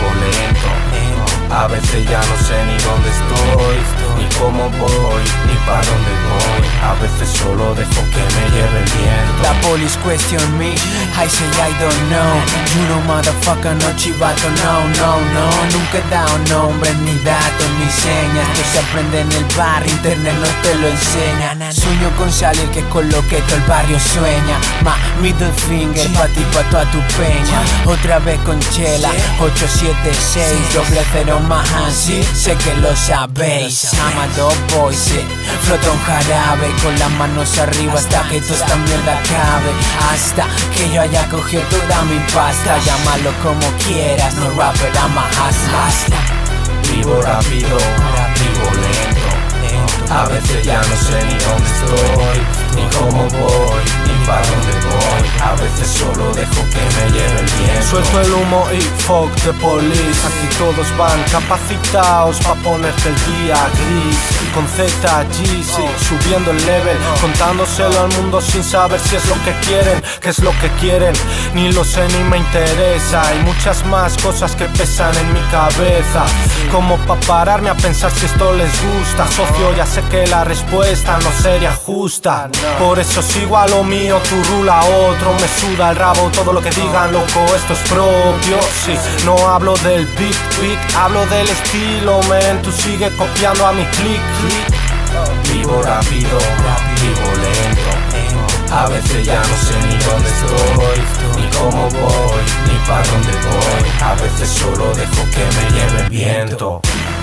vivo lento. A veces ya no sé ni dónde estoy, ni cómo voy, ni para dónde voy. A veces solo dejo que me lleve el viento. La police question me, I say I don't know. You know motherfucker, no chivato, no. Nunca he dado nombres, ni datos, ni señas. Esto se aprende en el barrio, internet no te lo enseña. Sueño con salir, que es con lo que todo el barrio sueña. Ma middle finger, pa' ti, pa' toda tu peña. Otra vez con chela, 876, doble cero más así, sé que lo sabéis. Amado boy, sí, flota un jarabe con las manos arriba hasta que toda esta mierda acabe. Hasta que yo haya cogido toda mi pasta. Llámalo como quieras, no rapper, I'm a hustler. Vivo rápido, vivo lento. A veces ya no sé ni dónde estoy, ni cómo voy, ni para dónde voy. A veces solo dejo que me lleve el viento. Suelto el humo y fuck the police. Aquí todos van capacitados pa' ponerte el día gris. Con ZG, sí, subiendo el level, contándoselo al mundo sin saber si es lo que quieren, qué es lo que quieren. Ni lo sé ni me interesa. Hay muchas más cosas que pesan en mi cabeza, como pa' pararme a pensar si esto les gusta. Socio, ya sé que la respuesta no sería justa. Por eso sigo a lo mío, tú rula a otro. Me suda el rabo todo lo que digan, loco, esto es propio. Sí, no hablo del beat, hablo del estilo, man. Tú sigue copiando a mi click. Vivo rápido, vivo lento. A veces ya no sé ni dónde estoy, ni cómo voy, ni para dónde voy. A veces solo dejo que me lleve el viento.